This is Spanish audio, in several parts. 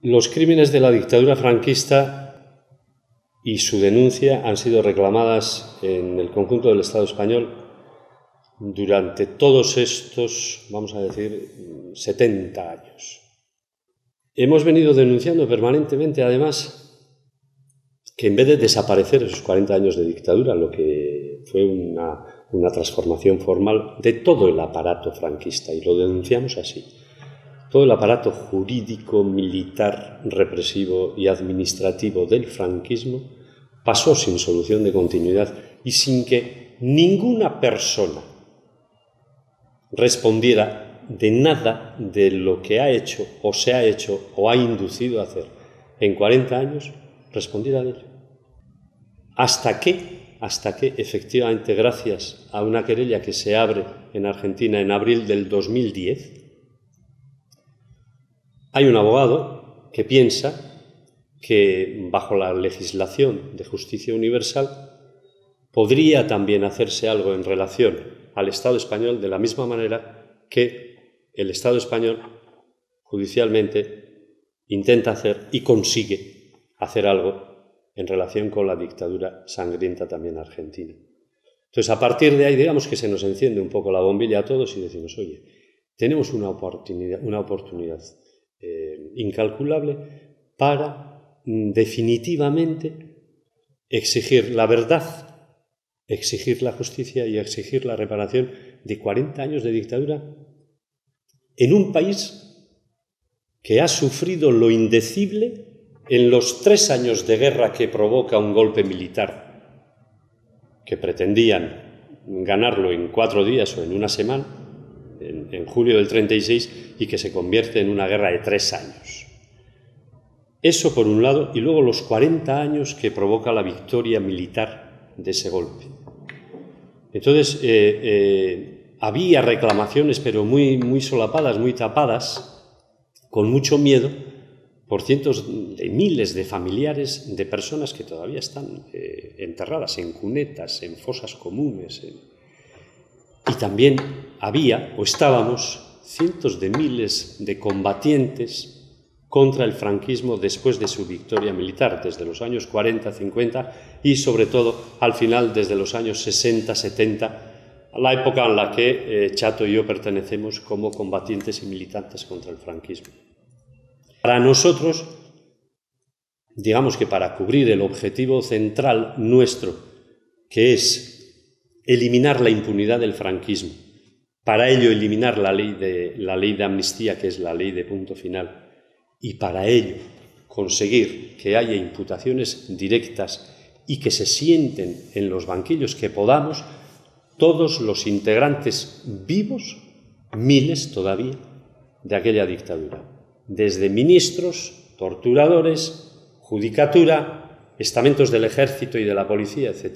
Los crímenes de la dictadura franquista y su denuncia han sido reclamadas en el conjunto del Estado español durante todos estos, vamos a decir, 70 años. Hemos venido denunciando permanentemente, además, que en vez de desaparecer esos 40 años de dictadura, lo que fue una transformación formal de todo el aparato franquista, y lo denunciamos así, todo el aparato jurídico, militar, represivo y administrativo del franquismo pasó sin solución de continuidad y sin que ninguna persona respondiera de nada de lo que ha hecho o se ha hecho o ha inducido a hacer en 40 años, respondiera de ello. Hasta que efectivamente, gracias a una querella que se abre en Argentina en abril del 2010, hay un abogado que piensa que bajo la legislación de justicia universal podría también hacerse algo en relación al Estado español de la misma manera que el Estado español judicialmente intenta hacer y consigue hacer algo en relación con la dictadura sangrienta también argentina. Entonces, a partir de ahí, digamos que se nos enciende un poco la bombilla a todos y decimos, oye, tenemos una oportunidad incalculable para definitivamente exigir la verdad, exigir la justicia y exigir la reparación de 40 años de dictadura en un país que ha sufrido lo indecible en los 3 años de guerra que provoca un golpe militar, que pretendían ganarlo en 4 días o en una semana, en julio del 36, y que se convierte en una guerra de 3 años. Eso por un lado, y luego los 40 años que provoca la victoria militar de ese golpe. Entonces, había reclamaciones, pero muy solapadas, muy tapadas, con mucho miedo, por cientos de miles de familiares de personas que todavía están enterradas en cunetas, en fosas comunes. Y también había, o estábamos, cientos de miles de combatientes contra el franquismo después de su victoria militar, desde los años 40, 50 y sobre todo al final desde los años 60, 70, a la época en la que Chato y yo pertenecemos como combatientes y militantes contra el franquismo. Para nosotros, digamos que para cubrir el objetivo central nuestro, que es eliminar la impunidad del franquismo, para ello eliminar la ley de amnistía, que es la ley de punto final, y para ello conseguir que haya imputaciones directas y que se sienten en los banquillos que podamos todos los integrantes vivos, miles todavía, de aquella dictadura, desde ministros, torturadores, judicatura, estamentos del ejército y de la policía, etc.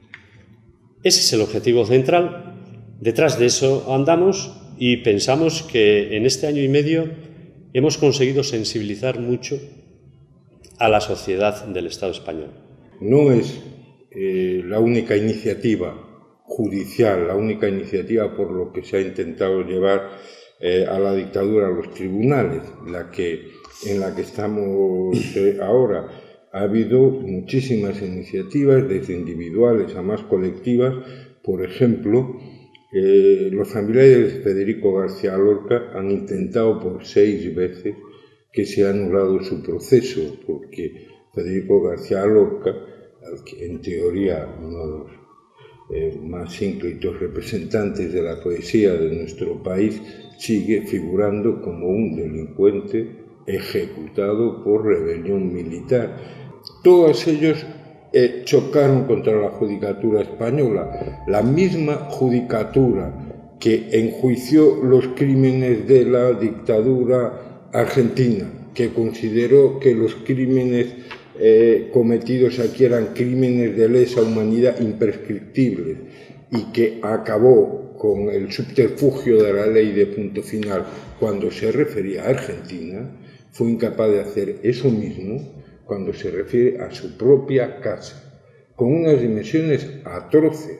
Ese es el objetivo central. Detrás de eso andamos y pensamos que en este año y medio hemos conseguido sensibilizar mucho a la sociedad del Estado español. No es la única iniciativa judicial, la única iniciativa por lo que se ha intentado llevar a la dictadura a los tribunales, en la que estamos ahora. Ha habido muchísimas iniciativas, desde individuales a más colectivas. Por ejemplo, los familiares de Federico García Lorca han intentado por 6 veces que se ha anulado su proceso, porque Federico García Lorca, en teoría uno de los más ínclitos representantes de la poesía de nuestro país, sigue figurando como un delincuente ejecutado por rebelión militar. Todos ellos chocaron contra la judicatura española, la misma judicatura que enjuició los crímenes de la dictadura argentina, que consideró que los crímenes cometidos aquí eran crímenes de lesa humanidad imprescriptibles y que acabó con el subterfugio de la ley de punto final cuando se refería a Argentina, fue incapaz de hacer eso mismo cuando se refiere a su propia casa, con unas dimensiones atroces.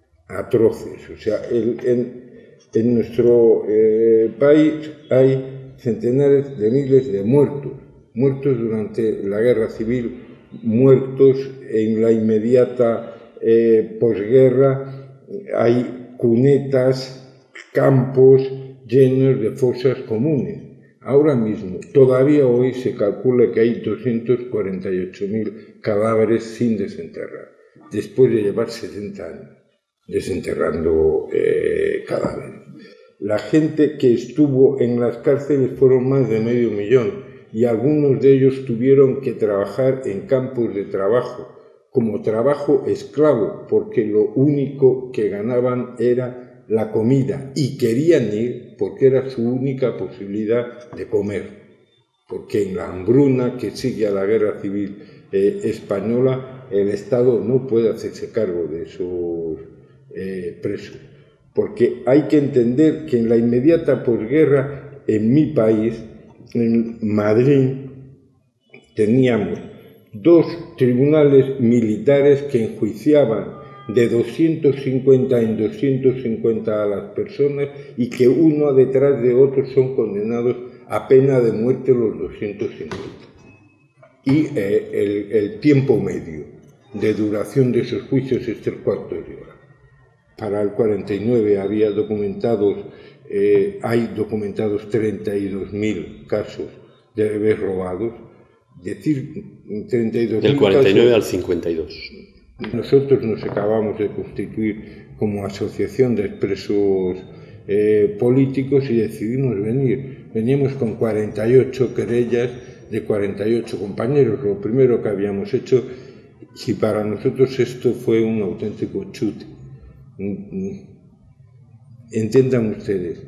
O sea, en nuestro país hay centenares de miles de muertos muertos durante la guerra civil, muertos en la inmediata posguerra. Hay cunetas, campos llenos de fosas comunes. Ahora mismo, todavía hoy se calcula que hay 248.000 cadáveres sin desenterrar, después de llevar 70 años desenterrando cadáveres. La gente que estuvo en las cárceles fueron más de 500.000 y algunos de ellos tuvieron que trabajar en campos de trabajo, como trabajo esclavo, porque lo único que ganaban era la comida y querían ir porque era su única posibilidad de comer, porque en la hambruna que sigue a la guerra civil española el Estado no puede hacerse cargo de esos presos, porque hay que entender que en la inmediata posguerra en mi país, en Madrid, teníamos 2 tribunales militares que enjuiciaban de 250 en 250 a las personas y que uno detrás de otro son condenados a pena de muerte los 250. Y el tiempo medio de duración de esos juicios es 3/4 de hora. Para el 49 había documentados, hay documentados 32.000 casos de bebés robados, decir 32.000 del 49 casos, al 52. Nosotros nos acabamos de constituir como asociación de presos políticos y decidimos venir. Veníamos con 48 querellas de 48 compañeros, lo primero que habíamos hecho, y para nosotros esto fue un auténtico chute. Entiendan ustedes,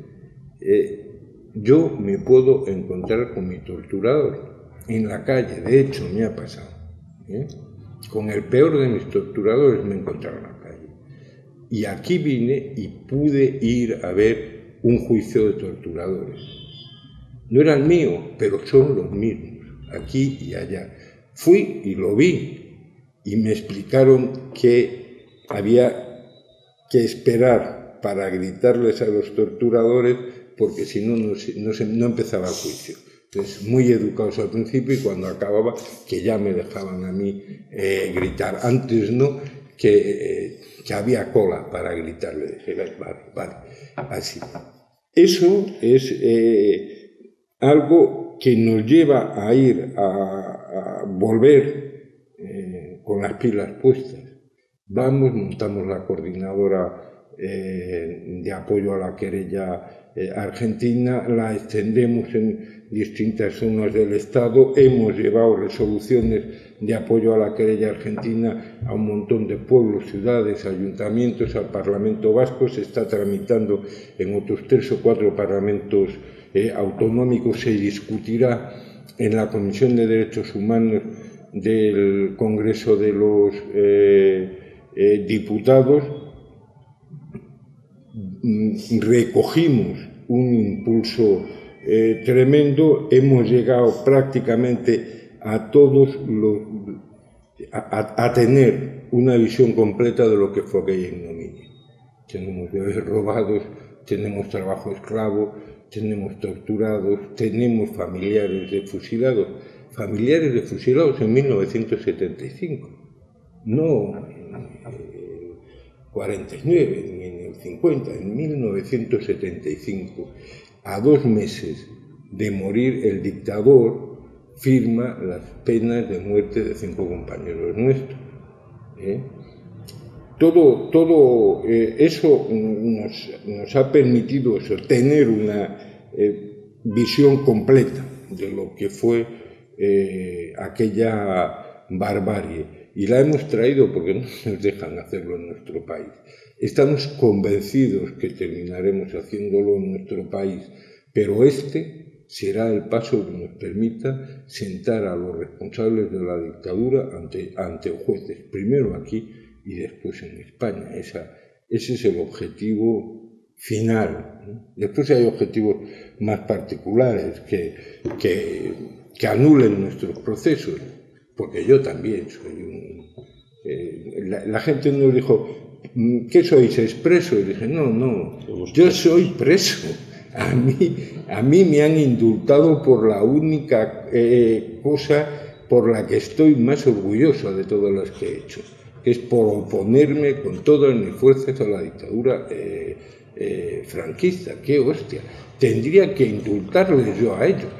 yo me puedo encontrar con mi torturador en la calle, de hecho me ha pasado, con el peor de mis torturadores me he encontrado en la calle, y aquí vine y pude ir a ver un juicio de torturadores. No era el mío, pero son los mismos, aquí y allá. Fui y lo vi, y me explicaron que había que esperar para gritarles a los torturadores, porque si no, no empezaba el juicio. Entonces, muy educados al principio, y cuando acababa, que ya me dejaban a mí gritar. Antes no, que había cola para gritarle. Dije, vale, así. Eso es algo que nos lleva a ir a volver con las pilas puestas. Vamos, montamos la coordinadora de apoyo a la querella argentina, la extendemos en distintas zonas del Estado, hemos llevado resoluciones de apoyo a la querella argentina a un montón de pueblos, ciudades, ayuntamientos, al Parlamento Vasco, se está tramitando en otros 3 o 4 parlamentos autonómicos, se discutirá en la Comisión de Derechos Humanos del Congreso de los Diputados. Recogimos un impulso tremendo, hemos llegado prácticamente a todos a tener una visión completa de lo que fue aquella ignominia. Tenemos bebés robados, tenemos trabajo esclavo, tenemos torturados, tenemos familiares de fusilados en 1975, no en el 49 ni en el 50, en 1975. A 2 meses de morir el dictador firma las penas de muerte de 5 compañeros nuestros. Todo eso nos ha permitido tener una visión completa de lo que fue aquella barbarie, y la hemos traído porque no nos dejan hacerlo en nuestro país. Estamos convencidos que terminaremos haciéndolo en nuestro país, pero este será el paso que nos permita sentar a los responsables de la dictadura ante jueces, primero aquí y después en España. Ese es el objetivo final, ¿no? Después hay objetivos más particulares que anulen nuestros procesos, porque yo también soy la gente nos dijo, ¿qué sois? ¿Es preso? Y dije, no, yo soy preso. A mí me han indultado por la única cosa por la que estoy más orgulloso de todas las que he hecho, que es por oponerme con todas mis fuerzas a la dictadura franquista. ¡Qué hostia! Tendría que indultarles yo a ellos,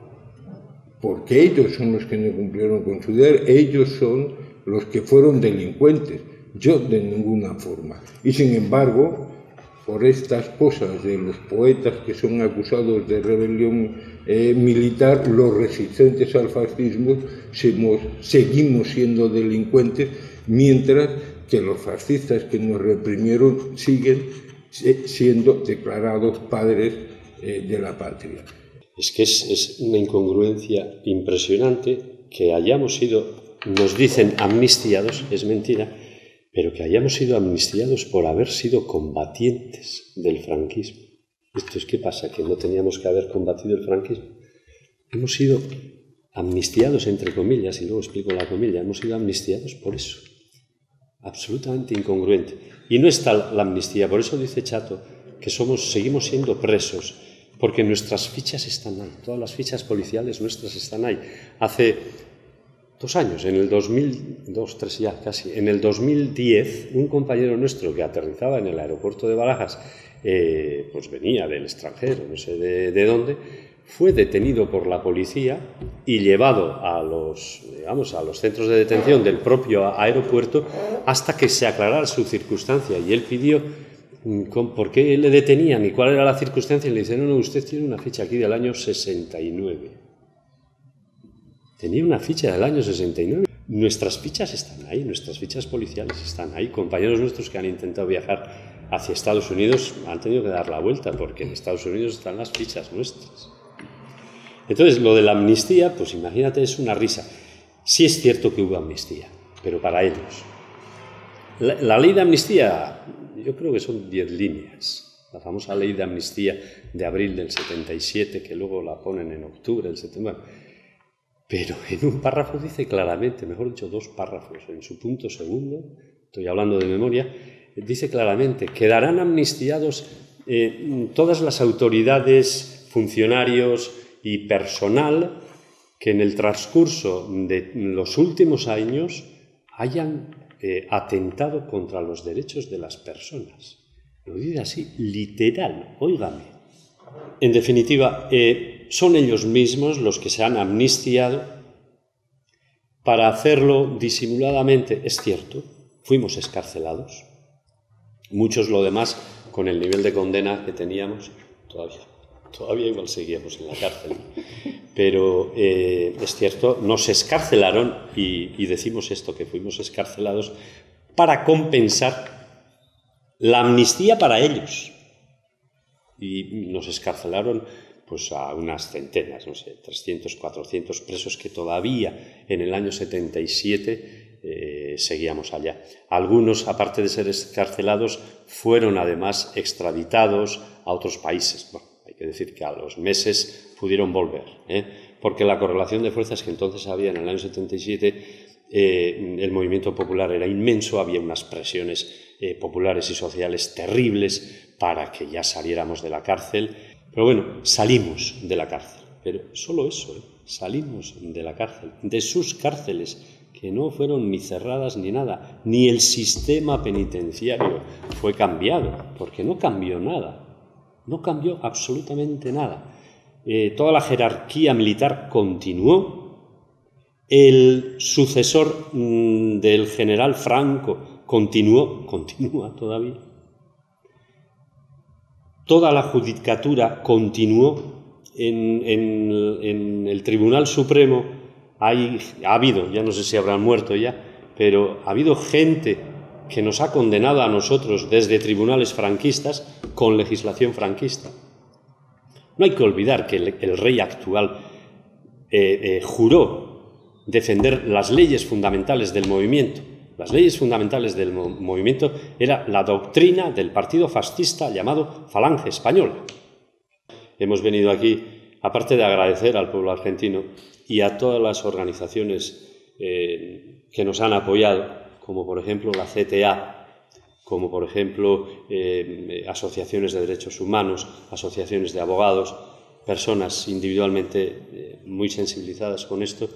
porque ellos son los que no cumplieron con su deber, ellos son los que fueron delincuentes, yo de ninguna forma. Y sin embargo, por estas cosas de los poetas que son acusados de rebelión militar, los resistentes al fascismo seguimos siendo delincuentes, mientras que los fascistas que nos reprimieron siguen siendo declarados padres de la patria. Es que es una incongruencia impresionante que hayamos sido, nos dicen amnistiados, es mentira, pero que hayamos sido amnistiados por haber sido combatientes del franquismo. ¿Esto es qué pasa? ¿Que no teníamos que haber combatido el franquismo? Hemos sido amnistiados, entre comillas, y luego explico la comilla, hemos sido amnistiados por eso. Absolutamente incongruente. Y no está la amnistía, por eso dice Chato que seguimos siendo presos, porque nuestras fichas están ahí, todas las fichas policiales nuestras están ahí. Hace 2 años, en el 2002, ya casi, en el 2010, un compañero nuestro que aterrizaba en el aeropuerto de Barajas, pues venía del extranjero, no sé de dónde, fue detenido por la policía y llevado a los centros de detención del propio aeropuerto hasta que se aclarara su circunstancia. Y él pidió por qué le detenían y cuál era la circunstancia, y le dicen, no, usted tiene una ficha aquí del año 69. Tenía una ficha del año 69. Nuestras fichas están ahí, nuestras fichas policiales están ahí. Compañeros nuestros que han intentado viajar hacia Estados Unidos han tenido que dar la vuelta porque en Estados Unidos están las fichas nuestras. Entonces, lo de la amnistía, pues imagínate, es una risa. Sí es cierto que hubo amnistía, pero para ellos. La ley de amnistía, yo creo que son 10 líneas. La famosa ley de amnistía de abril del 77, que luego la ponen en octubre del 79. Pero en un párrafo dice claramente, mejor dicho, 2 párrafos, en su punto segundo, estoy hablando de memoria, dice claramente, quedarán amnistiados todas las autoridades, funcionarios y personal que en el transcurso de los últimos años hayan atentado contra los derechos de las personas. Lo dice así, literal, óigame. En definitiva, son ellos mismos los que se han amnistiado para hacerlo disimuladamente. Es cierto, fuimos excarcelados. Muchos lo demás, con el nivel de condena que teníamos, todavía igual seguíamos en la cárcel. Pero es cierto, nos excarcelaron y decimos esto, que fuimos excarcelados para compensar la amnistía para ellos. Y nos excarcelaron pues a unas centenas, no sé, 300, 400 presos que todavía en el año 77 seguíamos allá. Algunos, aparte de ser excarcelados, fueron además extraditados a otros países. Bueno, hay que decir que a los meses pudieron volver, porque la correlación de fuerzas que entonces había en el año 77, el movimiento popular era inmenso, había unas presiones populares y sociales terribles para que ya saliéramos de la cárcel. Pero bueno, salimos de la cárcel, pero solo eso, salimos de la cárcel, de sus cárceles, que no fueron ni cerradas ni nada, ni el sistema penitenciario fue cambiado, porque no cambió nada, no cambió absolutamente nada. Toda la jerarquía militar continuó, el sucesor del general Franco continúa todavía. Toda la judicatura continuó en el Tribunal Supremo. Ha habido, ya no sé si habrán muerto ya, pero ha habido gente que nos ha condenado a nosotros desde tribunales franquistas con legislación franquista. No hay que olvidar que el rey actual juró defender las leyes fundamentales del movimiento. Las leyes fundamentales del movimiento era la doctrina del partido fascista llamado Falange Española. Hemos venido aquí, aparte de agradecer al pueblo argentino y a todas las organizaciones que nos han apoyado, como por ejemplo la CTA, como por ejemplo asociaciones de derechos humanos, asociaciones de abogados, personas individualmente muy sensibilizadas con esto,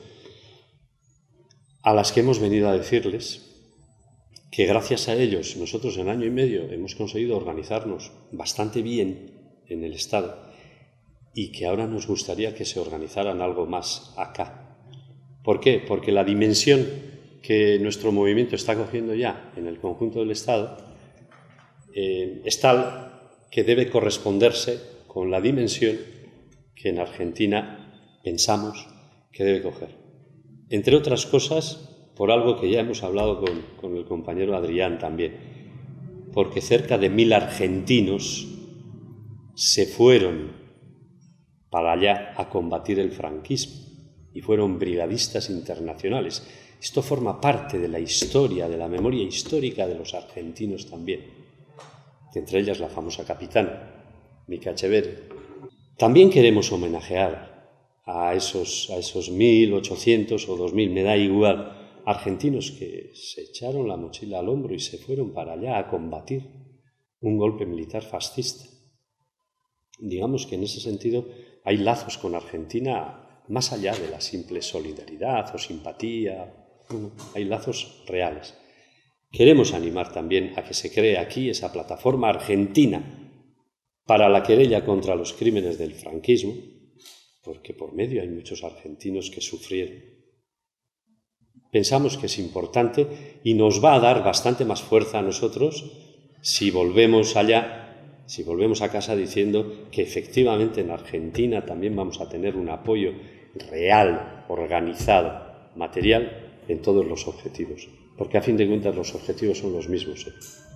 a las que hemos venido a decirles que gracias a ellos nosotros en año y medio hemos conseguido organizarnos bastante bien en el Estado y que ahora nos gustaría que se organizaran algo más acá. ¿Por qué? Porque la dimensión que nuestro movimiento está cogiendo ya en el conjunto del Estado es tal que debe corresponderse con la dimensión que en Argentina pensamos que debe coger. Entre otras cosas, por algo que ya hemos hablado con el compañero Adrián también, porque cerca de 1000 argentinos se fueron para allá a combatir el franquismo y fueron brigadistas internacionales. Esto forma parte de la historia, de la memoria histórica de los argentinos también, entre ellas la famosa capitana, Mica Echeverri. También queremos homenajear a esos 1.800 o 2.000, me da igual, argentinos que se echaron la mochila al hombro y se fueron para allá a combatir un golpe militar fascista. Digamos que en ese sentido hay lazos con Argentina más allá de la simple solidaridad o simpatía, hay lazos reales. Queremos animar también a que se cree aquí esa plataforma argentina para la querella contra los crímenes del franquismo, porque por medio hay muchos argentinos que sufrieron. Pensamos que es importante y nos va a dar bastante más fuerza a nosotros si volvemos allá, si volvemos a casa diciendo que efectivamente en Argentina también vamos a tener un apoyo real, organizado, material en todos los objetivos, porque a fin de cuentas los objetivos son los mismos.